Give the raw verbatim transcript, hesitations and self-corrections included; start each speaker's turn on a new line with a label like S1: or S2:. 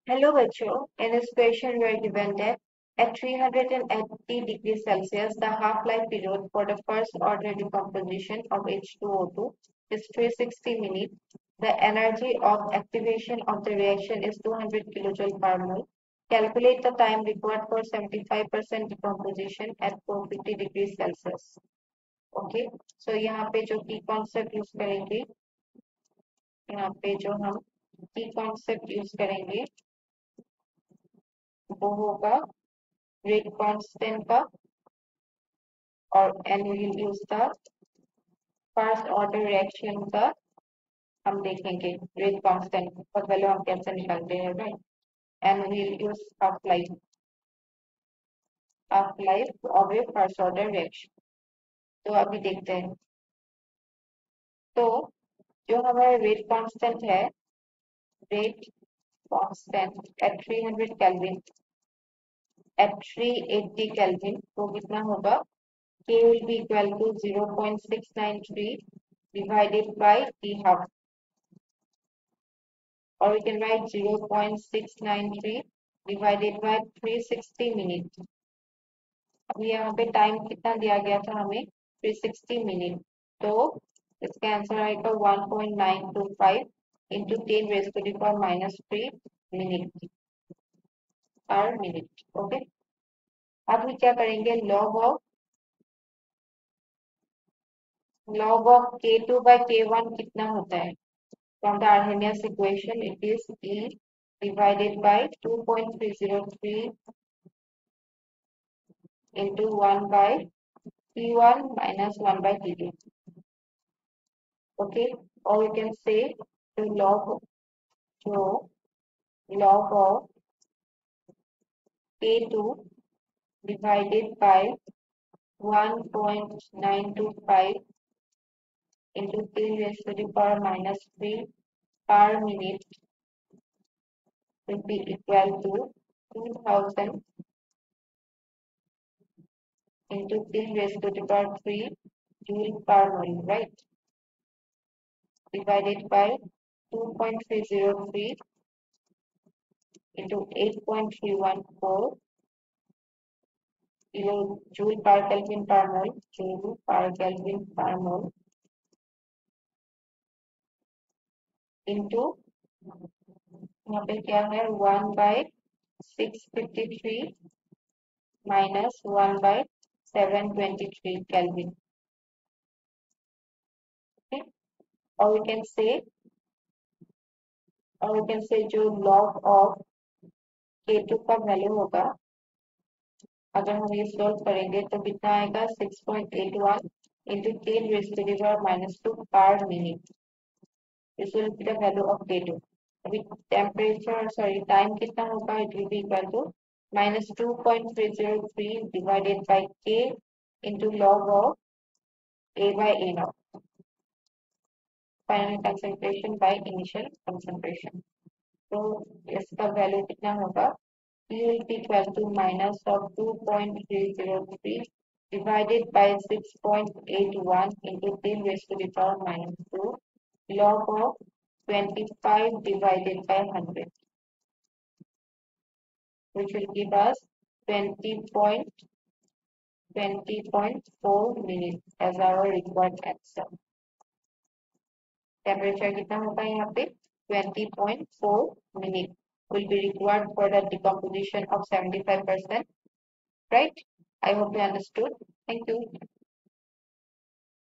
S1: Hello बच्चों, in this question we are given that at three hundred eighty degrees Celsius, the half-life period for the first order decomposition of H two O two is three hundred sixty minutes. The energy of activation of the reaction is two hundred kilojoule per mole. Calculate the time required for seventy-five percent decomposition at four hundred fifty degrees Celsius. Okay, so यहाँ पे जो key concept use करेंगे, यहाँ पे जो हम key concept use करेंगे वो होगा रेट कांस्टेंट का और and will use the first order reaction का हम देखेंगे रेट कांस्टेंट और पहले हम कैसे निकालते हैं right and will use half life half life of a first order reaction. तो अभी देखते हैं। तो जो हमारा रेट कांस्टेंट है rate constant at three hundred kelvin at three eighty kelvin तो कितना होगा K will be equal to zero point six nine three divided by T half, or we can write zero point six nine three divided by three hundred sixty minutes. अब यहाँ पे time कितना दिया गया था हमें three hundred sixty मिनट, तो इसका आंसर आएगा one point nine two five into ten raised to the power minus three minute per minute. Okay, अब हम क्या करेंगे log of log of K two by K one कितना होता है? From the Arrhenius equation, it is E divided by two point three zero three into one by T one minus one by T two. Okay, or you can say the log so log of K two divided by one point nine two five into ten raised to the power minus three per minute will be equal to two thousand into ten raised to the power three joule per mole, right? Divided by two point three zero three into eight point three one four joule per Kelvin per mole, joule per Kelvin per mole into यहाँ पे क्या है one by six fifty three minus one by seven twenty three Kelvin. Okay, or we can say or we can say जो log of K two का value होगा अगर हम ये सॉल्व करेंगे तो कितना आएगा six point eight one into ten raised to the power minus two per minute. This will be the value of K two. अभी टेम्परेचर सॉरी टाइम कितना होगा it will be equal to minus two point three zero three divided by K into log of A by A naught. Final concentration by initial concentration. तो इसका value कितना होगा E will be equal to minus of two point three zero three divided by six point eight one into ten raised to the power minus two log of twenty-five divided by one hundred, which will give us twenty point twenty point four minutes as our required answer. Temperature कितना होगा यहाँ पे twenty point four minutes will be required for the decomposition of seventy-five percent, right? I hope you understood. Thank you.